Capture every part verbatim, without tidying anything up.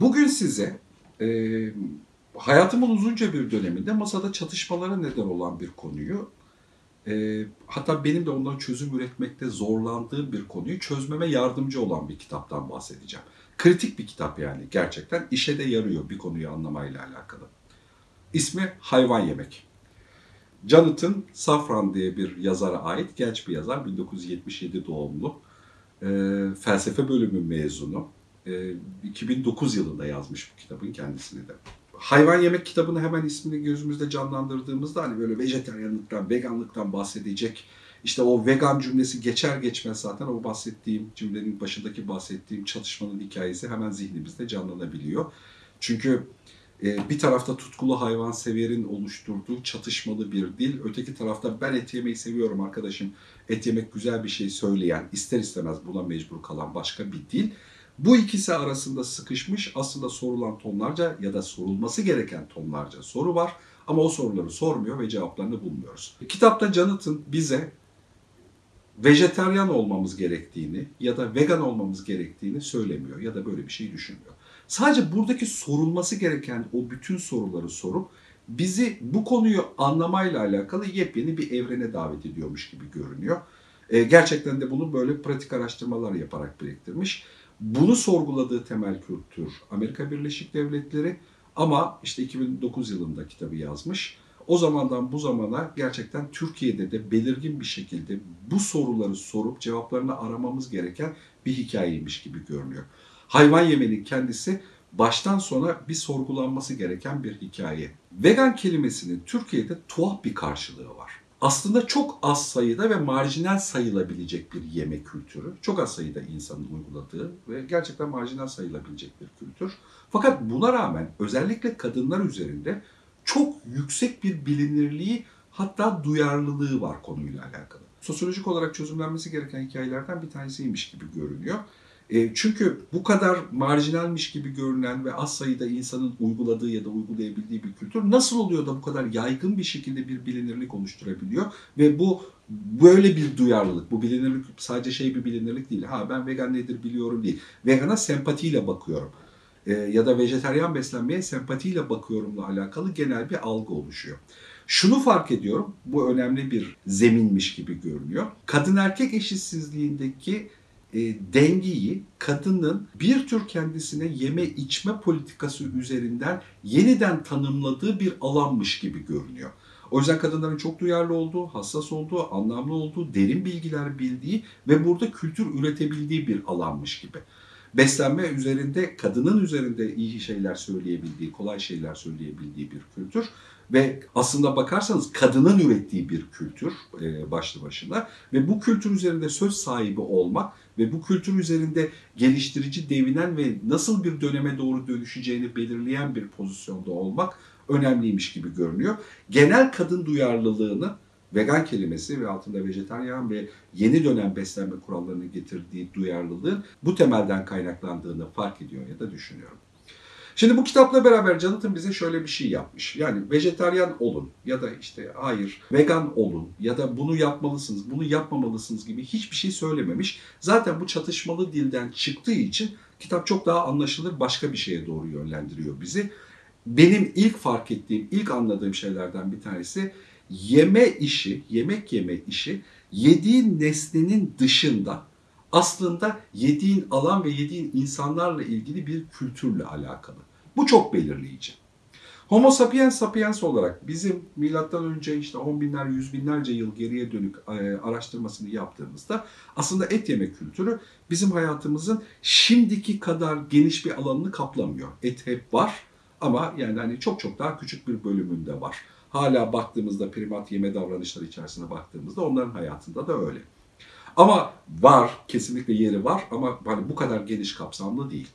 Bugün size e, hayatımın uzunca bir döneminde masada çatışmalara neden olan bir konuyu, e, hatta benim de ondan çözüm üretmekte zorlandığım bir konuyu çözmeme yardımcı olan bir kitaptan bahsedeceğim. Kritik bir kitap yani gerçekten işe de yarıyor bir konuyu anlamayla alakalı. İsmi Hayvan Yemek. Jonathan Safran diye bir yazara ait genç bir yazar, bin dokuz yüz yetmiş yedi doğumlu, e, felsefe bölümü mezunu. E, iki bin dokuz yılında yazmış bu kitabın kendisini de. Hayvan Yemek kitabını hemen ismini gözümüzde canlandırdığımızda hani böyle vejetaryenlikten, veganlıktan bahsedecek. İşte o vegan cümlesi geçer geçmez zaten o bahsettiğim cümlenin başındaki bahsettiğim çatışmanın hikayesi hemen zihnimizde canlanabiliyor. Çünkü e, bir tarafta tutkulu hayvanseverin oluşturduğu çatışmalı bir dil, öteki tarafta ben et yemeyi seviyorum arkadaşım, et yemek güzel bir şey söyleyen, ister istemez buna mecbur kalan başka bir dil. Bu ikisi arasında sıkışmış aslında sorulan tonlarca ya da sorulması gereken tonlarca soru var. Ama o soruları sormuyor ve cevaplarını bulmuyoruz. Kitapta Jonathan bize vejetaryen olmamız gerektiğini ya da vegan olmamız gerektiğini söylemiyor ya da böyle bir şey düşünmüyor. Sadece buradaki sorulması gereken o bütün soruları sorup bizi bu konuyu anlamayla alakalı yepyeni bir evrene davet ediyormuş gibi görünüyor. E, gerçekten de bunu böyle pratik araştırmalar yaparak biriktirmiş. Bunu sorguladığı temel kültür Amerika Birleşik Devletleri ama işte iki bin dokuz yılında kitabı yazmış. O zamandan bu zamana gerçekten Türkiye'de de belirgin bir şekilde bu soruları sorup cevaplarını aramamız gereken bir hikayeymiş gibi görünüyor. Hayvan yemenin kendisi baştan sona bir sorgulanması gereken bir hikaye. Vegan kelimesinin Türkiye'de tuhaf bir karşılığı var. Aslında çok az sayıda ve marjinal sayılabilecek bir yemek kültürü. Çok az sayıda insanın uyguladığı ve gerçekten marjinal sayılabilecek bir kültür. Fakat buna rağmen özellikle kadınlar üzerinde çok yüksek bir bilinirliği hatta duyarlılığı var konuyla alakalı. Sosyolojik olarak çözümlenmesi gereken hikayelerden bir tanesiymiş gibi görünüyor. E, çünkü bu kadar marjinalmiş gibi görünen ve az sayıda insanın uyguladığı ya da uygulayabildiği bir kültür nasıl oluyor da bu kadar yaygın bir şekilde bir bilinirlik oluşturabiliyor ve bu böyle bir duyarlılık, bu bilinirlik sadece şey bir bilinirlik değil. Ha ben vegan nedir biliyorum değil. Vegana sempatiyle bakıyorum e, ya da vejetaryen beslenmeye sempatiyle bakıyorumla alakalı genel bir algı oluşuyor. Şunu fark ediyorum, bu önemli bir zeminmiş gibi görünüyor. Kadın erkek eşitsizliğindeki e, dengeyi kadının bir tür kendisine yeme içme politikası üzerinden yeniden tanımladığı bir alanmış gibi görünüyor. O yüzden kadınların çok duyarlı olduğu, hassas olduğu, anlamlı olduğu, derin bilgiler bildiği ve burada kültür üretebildiği bir alanmış gibi. Beslenme üzerinde, kadının üzerinde iyi şeyler söyleyebildiği, kolay şeyler söyleyebildiği bir kültür. Ve aslında bakarsanız kadının ürettiği bir kültür e, başlı başına ve bu kültür üzerinde söz sahibi olmak ve bu kültür üzerinde geliştirici, devinen ve nasıl bir döneme doğru dönüşeceğini belirleyen bir pozisyonda olmak önemliymiş gibi görünüyor. Genel kadın duyarlılığını vegan kelimesi ve altında vejetaryen ve yeni dönem beslenme kurallarının getirdiği duyarlılığın bu temelden kaynaklandığını fark ediyor ya da düşünüyorum. Şimdi bu kitapla beraber Jonathan bize şöyle bir şey yapmış. Yani vejetaryen olun ya da işte hayır vegan olun ya da bunu yapmalısınız, bunu yapmamalısınız gibi hiçbir şey söylememiş. Zaten bu çatışmalı dilden çıktığı için kitap çok daha anlaşılır başka bir şeye doğru yönlendiriyor bizi. Benim ilk fark ettiğim, ilk anladığım şeylerden bir tanesi yeme işi, yemek yeme işi yediğin nesnenin dışında aslında yediğin alan ve yediğin insanlarla ilgili bir kültürle alakalı. Bu çok belirleyici. Homo sapiens sapiens olarak bizim milattan önce işte on binler, yüz binlerce yıl geriye dönük araştırmasını yaptığımızda aslında et yeme kültürü bizim hayatımızın şimdiki kadar geniş bir alanını kaplamıyor. Et hep var ama yani hani çok çok daha küçük bir bölümünde var. Hala baktığımızda primat yeme davranışları içerisine baktığımızda onların hayatında da öyle. Ama var, kesinlikle yeri var ama hani bu kadar geniş kapsamlı değil.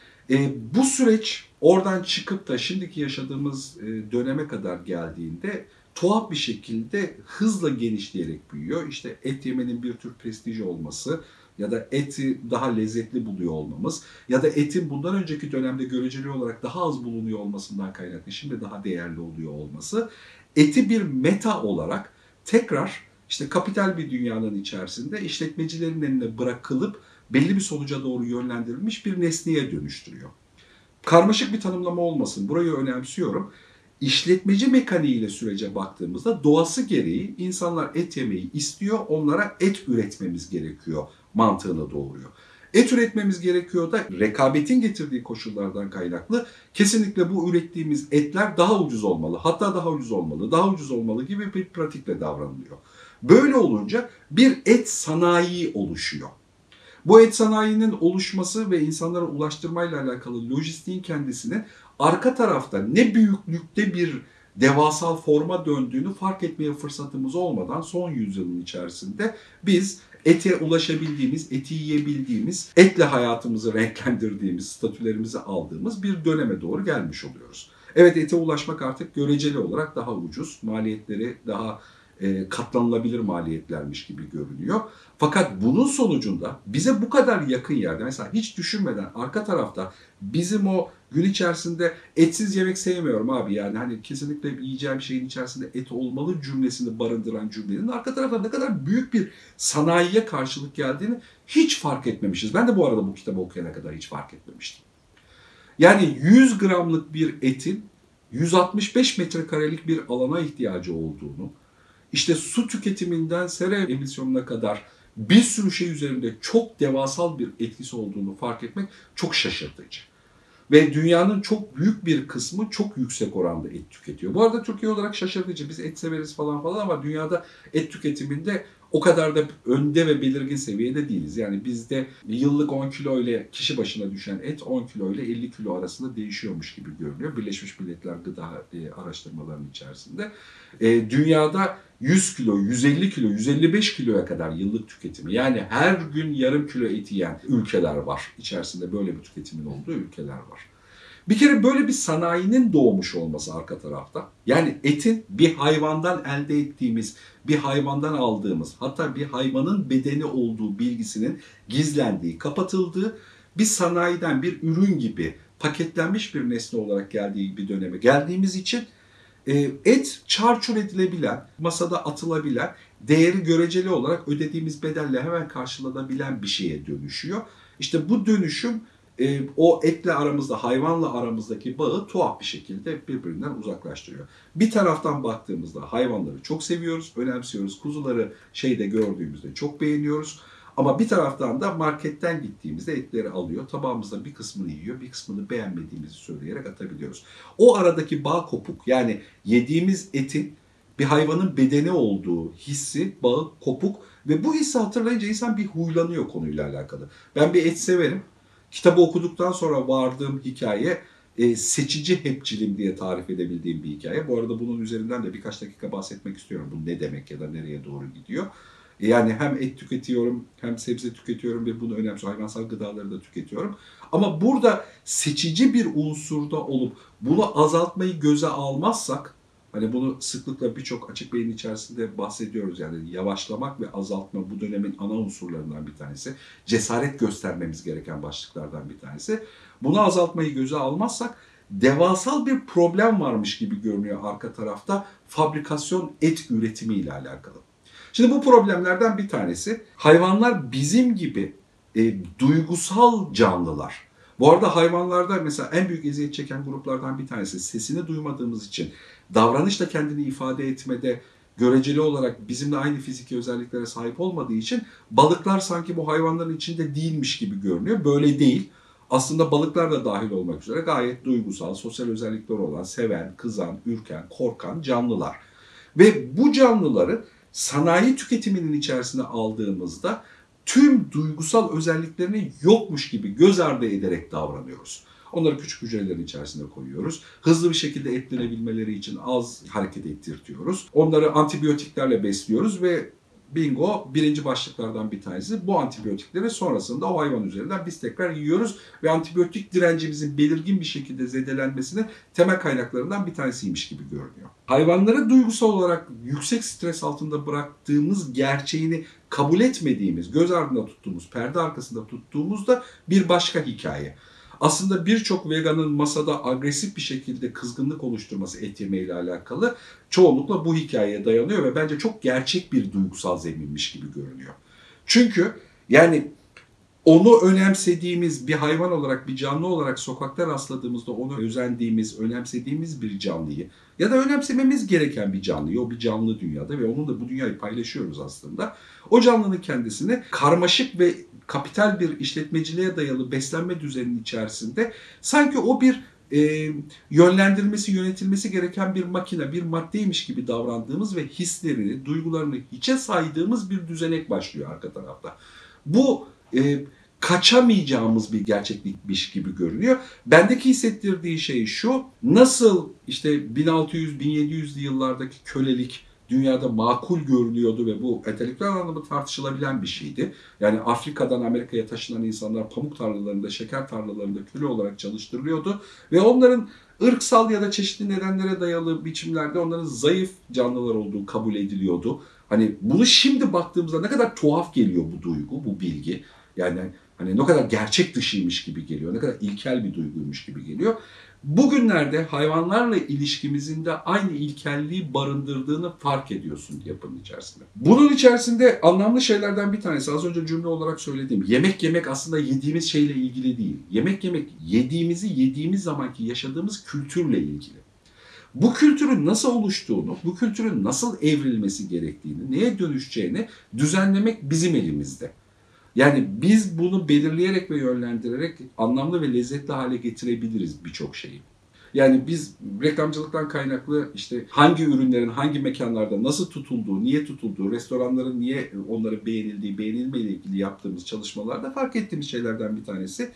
E, bu süreç oradan çıkıp da şimdiki yaşadığımız e, döneme kadar geldiğinde tuhaf bir şekilde hızla genişleyerek büyüyor. İşte et yemenin bir tür prestiji olması ya da eti daha lezzetli buluyor olmamız ya da etin bundan önceki dönemde göreceli olarak daha az bulunuyor olmasından kaynaklı şimdi daha değerli oluyor olması eti bir meta olarak tekrar işte kapital bir dünyanın içerisinde işletmecilerin eline bırakılıp belli bir sonuca doğru yönlendirilmiş bir nesneye dönüştürüyor. Karmaşık bir tanımlama olmasın, burayı önemsiyorum. İşletmeci mekaniğiyle sürece baktığımızda doğası gereği insanlar et yemeyi istiyor, onlara et üretmemiz gerekiyor mantığını doğuruyor. Et üretmemiz gerekiyor da rekabetin getirdiği koşullardan kaynaklı kesinlikle bu ürettiğimiz etler daha ucuz olmalı, hatta daha ucuz olmalı, daha ucuz olmalı gibi bir pratikle davranılıyor. Böyle olunca bir et sanayi oluşuyor. Bu et sanayinin oluşması ve insanlara ulaştırmayla alakalı lojistiğin kendisini arka tarafta ne büyüklükte bir devasal forma döndüğünü fark etmeye fırsatımız olmadan son yüzyılın içerisinde biz ete ulaşabildiğimiz, eti yiyebildiğimiz, etle hayatımızı renklendirdiğimiz, statülerimizi aldığımız bir döneme doğru gelmiş oluyoruz. Evet, ete ulaşmak artık göreceli olarak daha ucuz, maliyetleri daha e, katlanılabilir maliyetlermiş gibi görünüyor. Fakat bunun sonucunda bize bu kadar yakın yerde mesela hiç düşünmeden arka tarafta bizim o gün içerisinde etsiz yemek sevmiyorum abi, yani hani kesinlikle yiyeceğim şeyin içerisinde et olmalı cümlesini barındıran cümlenin arka tarafta ne kadar büyük bir sanayiye karşılık geldiğini hiç fark etmemişiz. Ben de bu arada bu kitabı okuyana kadar hiç fark etmemiştim. Yani yüz gramlık bir etin yüz altmış beş metrekarelik bir alana ihtiyacı olduğunu, işte su tüketiminden sera emisyonuna kadar bir sürü şey üzerinde çok devasal bir etkisi olduğunu fark etmek çok şaşırtıcı. Ve dünyanın çok büyük bir kısmı çok yüksek oranda et tüketiyor. Bu arada Türkiye olarak şaşırtıcı. Biz et severiz falan falan ama dünyada et tüketiminde o kadar da önde ve belirgin seviyede değiliz. Yani bizde yıllık on kilo ile kişi başına düşen et on kilo ile elli kilo arasında değişiyormuş gibi görünüyor. Birleşmiş Milletler Gıda e, Araştırmalarının içerisinde. E, dünyada yüz kilo, yüz elli kilo, yüz elli beş kiloya kadar yıllık tüketimi. Yani her gün yarım kilo et yiyen ülkeler var. İçerisinde böyle bir tüketimin olduğu ülkeler var. Bir kere böyle bir sanayinin doğmuş olması arka tarafta. Yani etin bir hayvandan elde ettiğimiz, bir hayvandan aldığımız, hatta bir hayvanın bedeni olduğu bilgisinin gizlendiği, kapatıldığı bir sanayiden bir ürün gibi paketlenmiş bir nesne olarak geldiği bir döneme geldiğimiz için et çarçur edilebilen, masada atılabilen, değeri göreceli olarak ödediğimiz bedelle hemen karşılanabilen bir şeye dönüşüyor. İşte bu dönüşüm e, o etle aramızda, hayvanla aramızdaki bağı tuhaf bir şekilde birbirinden uzaklaştırıyor. Bir taraftan baktığımızda hayvanları çok seviyoruz, önemsiyoruz. Kuzuları şeyde gördüğümüzde çok beğeniyoruz. Ama bir taraftan da marketten gittiğimizde etleri alıyor, tabağımızda bir kısmını yiyor, bir kısmını beğenmediğimizi söyleyerek atabiliyoruz. O aradaki bağ kopuk, yani yediğimiz etin bir hayvanın bedeni olduğu hissi, bağı kopuk ve bu hissi hatırlayınca insan bir huylanıyor konuyla alakalı. Ben bir et severim. Kitabı okuduktan sonra vardığım hikaye e, seçici hepçilim diye tarif edebildiğim bir hikaye. Bu arada bunun üzerinden de birkaç dakika bahsetmek istiyorum. Bu ne demek ya da nereye doğru gidiyor. Yani hem et tüketiyorum hem sebze tüketiyorum ve bunu önemsiyorum. Hayvansal gıdaları da tüketiyorum. Ama burada seçici bir unsurda olup bunu azaltmayı göze almazsak, hani bunu sıklıkla birçok açık beyin içerisinde bahsediyoruz. Yani yavaşlamak ve azaltma bu dönemin ana unsurlarından bir tanesi. Cesaret göstermemiz gereken başlıklardan bir tanesi. Bunu azaltmayı göze almazsak devasal bir problem varmış gibi görünüyor arka tarafta fabrikasyon et üretimi ile alakalı. Şimdi bu problemlerden bir tanesi, hayvanlar bizim gibi e, duygusal canlılar. Bu arada hayvanlarda mesela en büyük eziyet çeken gruplardan bir tanesi, sesini duymadığımız için davranışla kendini ifade etmede göreceli olarak bizimle aynı fiziki özelliklere sahip olmadığı için balıklar sanki bu hayvanların içinde değilmiş gibi görünüyor. Böyle değil. Aslında balıklar da dahil olmak üzere gayet duygusal, sosyal özellikleri olan, seven, kızan, ürken, korkan canlılar. Ve bu canlıları sanayi tüketiminin içerisine aldığımızda tüm duygusal özelliklerini yokmuş gibi göz ardı ederek davranıyoruz. Onları küçük hücrelerin içerisine koyuyoruz. Hızlı bir şekilde etlenebilmeleri için az hareket ettirtiyoruz. Onları antibiyotiklerle besliyoruz ve bingo, birinci başlıklardan bir tanesi bu antibiyotikleri sonrasında o hayvan üzerinden biz tekrar yiyoruz ve antibiyotik direncimizin belirgin bir şekilde zedelenmesinin temel kaynaklarından bir tanesiymiş gibi görünüyor. Hayvanları duygusal olarak yüksek stres altında bıraktığımız gerçeğini kabul etmediğimiz, göz ardında tuttuğumuz, perde arkasında tuttuğumuzda bir başka hikaye. Aslında birçok veganın masada agresif bir şekilde kızgınlık oluşturması et yemeğiyle alakalı çoğunlukla bu hikayeye dayanıyor ve bence çok gerçek bir duygusal zeminmiş gibi görünüyor. Çünkü yani onu önemsediğimiz bir hayvan olarak, bir canlı olarak sokakta rastladığımızda onu özendiğimiz, önemsediğimiz bir canlıyı ya da önemsememiz gereken bir canlıyı, o bir canlı dünyada ve onunla bu dünyayı paylaşıyoruz aslında. O canlının kendisini karmaşık ve kapital bir işletmeciliğe dayalı beslenme düzeninin içerisinde sanki o bir e, yönlendirilmesi, yönetilmesi gereken bir makine, bir maddeymiş gibi davrandığımız ve hislerini, duygularını hiçe saydığımız bir düzenek başlıyor arka tarafta. Bu e, kaçamayacağımız bir gerçeklikmiş gibi görünüyor. Bendeki hissettirdiği şey şu: nasıl işte bin altı yüz bin yedi yüzlü yıllardaki kölelik dünyada makul görünüyordu ve bu entelektüel anlamda tartışılabilen bir şeydi. Yani Afrika'dan Amerika'ya taşınan insanlar pamuk tarlalarında, şeker tarlalarında köle olarak çalıştırılıyordu ve onların ırksal ya da çeşitli nedenlere dayalı biçimlerde onların zayıf canlılar olduğu kabul ediliyordu. Hani bunu şimdi baktığımızda ne kadar tuhaf geliyor bu duygu, bu bilgi. Yani hani ne kadar gerçek dışıymış gibi geliyor, ne kadar ilkel bir duyguymuş gibi geliyor. Bugünlerde hayvanlarla ilişkimizin de aynı ilkelliği barındırdığını fark ediyorsun yapının içerisinde. Bunun içerisinde anlamlı şeylerden bir tanesi, az önce cümle olarak söylediğim, yemek yemek aslında yediğimiz şeyle ilgili değil. Yemek yemek yediğimizi yediğimiz zamanki yaşadığımız kültürle ilgili. Bu kültürün nasıl oluştuğunu, bu kültürün nasıl evrilmesi gerektiğini, neye dönüşeceğini düzenlemek bizim elimizde. Yani biz bunu belirleyerek ve yönlendirerek anlamlı ve lezzetli hale getirebiliriz birçok şeyi. Yani biz reklamcılıktan kaynaklı işte hangi ürünlerin hangi mekanlarda nasıl tutulduğu, niye tutulduğu, restoranların niye onları beğenildiği, beğenilmeyle ilgili yaptığımız çalışmalarda fark ettiğimiz şeylerden bir tanesi.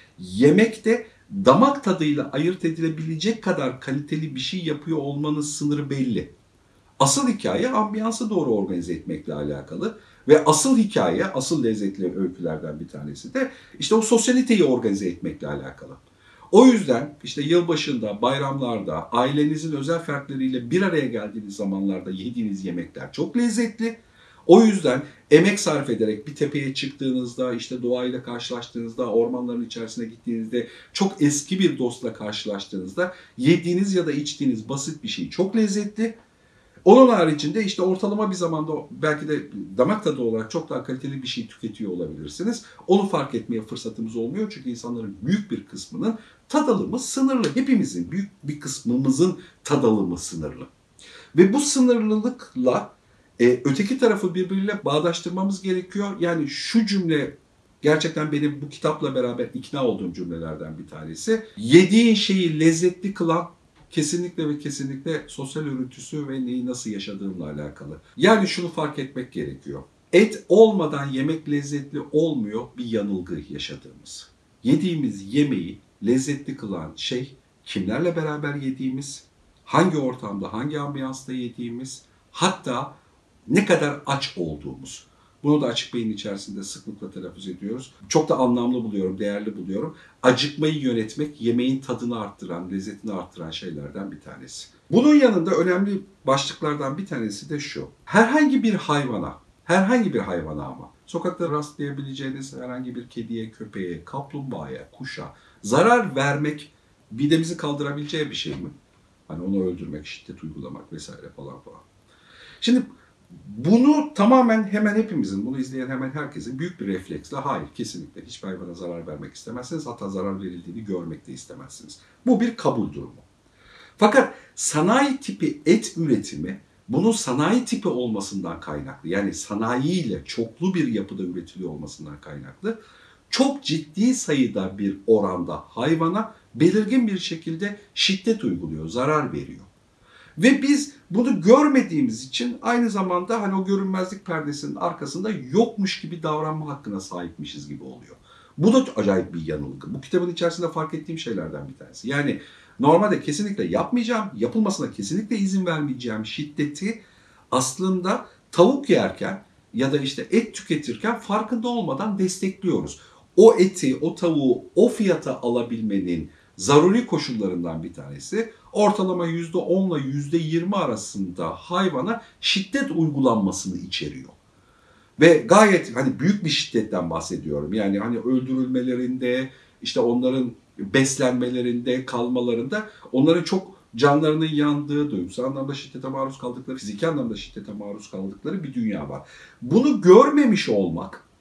Yemekte damak tadıyla ayırt edilebilecek kadar kaliteli bir şey yapıyor olmanın sınırı belli. Asıl hikaye ambiyansı doğru organize etmekle alakalı. Ve asıl hikaye, asıl lezzetli öykülerden bir tanesi de işte o sosyaliteyi organize etmekle alakalı. O yüzden işte yılbaşında, bayramlarda, ailenizin özel fertleriyle bir araya geldiğiniz zamanlarda yediğiniz yemekler çok lezzetli. O yüzden emek sarf ederek bir tepeye çıktığınızda, işte doğayla karşılaştığınızda, ormanların içerisine gittiğinizde, çok eski bir dostla karşılaştığınızda yediğiniz ya da içtiğiniz basit bir şey çok lezzetli. Onun haricinde işte ortalama bir zamanda belki de damak tadı olarak çok daha kaliteli bir şey tüketiyor olabilirsiniz. Onu fark etmeye fırsatımız olmuyor çünkü insanların büyük bir kısmının tad alımı sınırlı. Hepimizin, büyük bir kısmımızın tad alımı sınırlı. Ve bu sınırlılıkla e, öteki tarafı birbiriyle bağdaştırmamız gerekiyor. Yani şu cümle gerçekten benim bu kitapla beraber ikna olduğum cümlelerden bir tanesi. Yediğin şeyi lezzetli kılan kesinlikle ve kesinlikle sosyal örüntüsü ve neyi nasıl yaşadığınla alakalı. Yani şunu fark etmek gerekiyor. Et olmadan yemek lezzetli olmuyor, bir yanılgı yaşadığımız. Yediğimiz yemeği lezzetli kılan şey kimlerle beraber yediğimiz, hangi ortamda, hangi ambiyansta yediğimiz, hatta ne kadar aç olduğumuz. Bunu da Açık Beyin içerisinde sıklıkla telaffuz ediyoruz. Çok da anlamlı buluyorum, değerli buluyorum. Acıkmayı yönetmek, yemeğin tadını arttıran, lezzetini arttıran şeylerden bir tanesi. Bunun yanında önemli başlıklardan bir tanesi de şu. Herhangi bir hayvana, herhangi bir hayvana ama, sokakta rastlayabileceğiniz herhangi bir kediye, köpeğe, kaplumbağaya, kuşa zarar vermek midemizi kaldırabileceği bir şey mi? Hani onu öldürmek, şiddet uygulamak vesaire falan falan. Şimdi bunu tamamen hemen hepimizin, bunu izleyen hemen herkesin büyük bir refleksle hayır, kesinlikle hiçbir hayvana zarar vermek istemezsiniz. Hatta zarar verildiğini görmek de istemezsiniz. Bu bir kabul durumu. Fakat sanayi tipi et üretimi bunun sanayi tipi olmasından kaynaklı, yani sanayiyle çoklu bir yapıda üretiliyor olmasından kaynaklı çok ciddi sayıda bir oranda hayvana belirgin bir şekilde şiddet uyguluyor, zarar veriyor. Ve biz bunu görmediğimiz için aynı zamanda hani o görünmezlik perdesinin arkasında yokmuş gibi davranma hakkına sahipmişiz gibi oluyor. Bu da acayip bir yanılgı. Bu kitabın içerisinde fark ettiğim şeylerden bir tanesi. Yani normalde kesinlikle yapmayacağım, yapılmasına kesinlikle izin vermeyeceğim şiddeti aslında tavuk yerken ya da işte et tüketirken farkında olmadan destekliyoruz. O eti, o tavuğu o fiyata alabilmenin zaruri koşullarından bir tanesi ortalama yüzde on ile yüzde yirmi arasında hayvana şiddet uygulanmasını içeriyor. Ve gayet hani büyük bir şiddetten bahsediyorum. Yani hani öldürülmelerinde, işte onların beslenmelerinde, kalmalarında onların çok canlarının yandığı, duygusal anlamda şiddete maruz kaldıkları, fiziki anlamda şiddete maruz kaldıkları bir dünya var. Bunu görmemiş olmak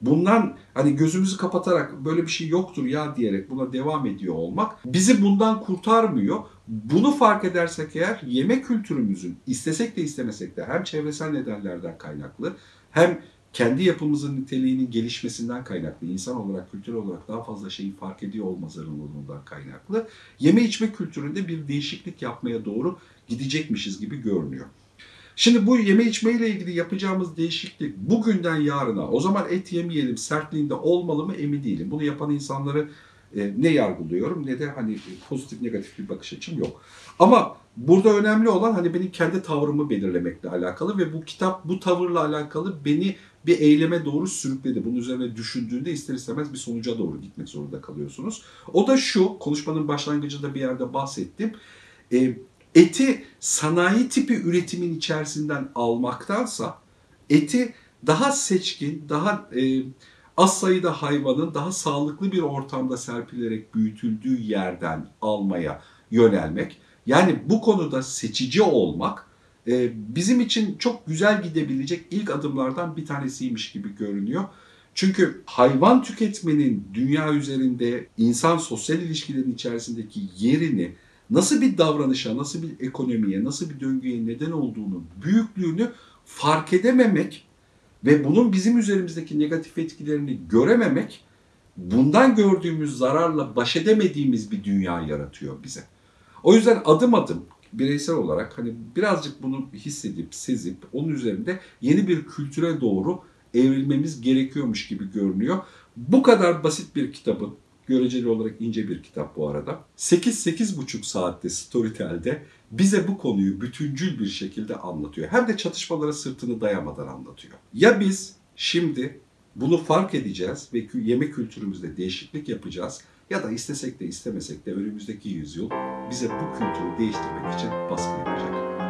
bundan hani gözümüzü kapatarak böyle bir şey yoktur ya diyerek buna devam ediyor olmak bizi bundan kurtarmıyor. Bunu fark edersek eğer yemek kültürümüzün istesek de istemesek de hem çevresel nedenlerden kaynaklı hem kendi yapımızın niteliğinin gelişmesinden kaynaklı, insan olarak, kültür olarak daha fazla şeyi fark ediyor olma zorunluluğundan kaynaklı yeme içme kültüründe bir değişiklik yapmaya doğru gidecekmişiz gibi görünüyor. Şimdi bu yeme içme ile ilgili yapacağımız değişiklik bugünden yarına o zaman et yemeyelim sertliğinde olmalı mı emin değilim. Bunu yapan insanları e, ne yargılıyorum ne de hani pozitif negatif bir bakış açım yok. Ama burada önemli olan hani benim kendi tavrımı belirlemekle alakalı ve bu kitap bu tavırla alakalı beni bir eyleme doğru sürükledi. Bunun üzerine düşündüğünde ister istemez bir sonuca doğru gitmek zorunda kalıyorsunuz. O da şu, konuşmanın başlangıcında bir yerde bahsettim. E, eti sanayi tipi üretimin içerisinden almaktansa eti daha seçkin, daha e, az sayıda hayvanın daha sağlıklı bir ortamda serpilerek büyütüldüğü yerden almaya yönelmek. Yani bu konuda seçici olmak e, bizim için çok güzel gidebilecek ilk adımlardan bir tanesiymiş gibi görünüyor. Çünkü hayvan tüketmenin dünya üzerinde insan sosyal ilişkilerin içerisindeki yerini nasıl bir davranışa, nasıl bir ekonomiye, nasıl bir döngüye neden olduğunu, büyüklüğünü fark edememek ve bunun bizim üzerimizdeki negatif etkilerini görememek, bundan gördüğümüz zararla baş edemediğimiz bir dünya yaratıyor bize. O yüzden adım adım bireysel olarak hani birazcık bunu hissedip, sezip onun üzerinde yeni bir kültüre doğru evrilmemiz gerekiyormuş gibi görünüyor. Bu kadar basit bir kitabın, göreceli olarak ince bir kitap bu arada, sekiz sekiz buçuk saatte Storytel'de bize bu konuyu bütüncül bir şekilde anlatıyor. Hem de çatışmalara sırtını dayamadan anlatıyor. Ya biz şimdi bunu fark edeceğiz ve yemek kültürümüzde değişiklik yapacağız ya da istesek de istemesek de önümüzdeki yüzyıl bize bu kültürü değiştirmek için baskı yapacak.